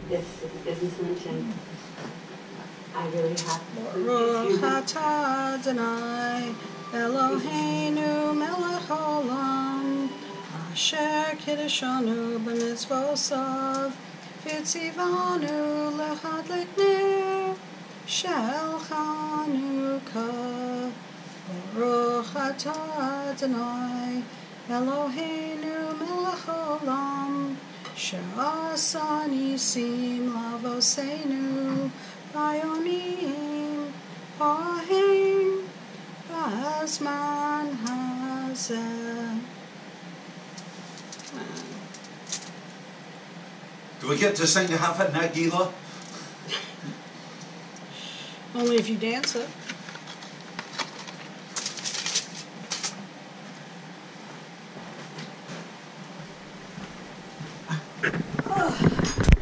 isn't mentioned. I really have to. Baruch atah Adonai Eloheinu melech haolam asher kiddushanu b'mitzvosav v'tzivanu lehadlik ner shel Hannukah. Baruch atah Adonai Eloheinu melech haolam she'asa nisim lavosenu B'yomim ha'hem b'azman hazeh. Do we get to sing half it, Nagila? Only if you dance it. Oh.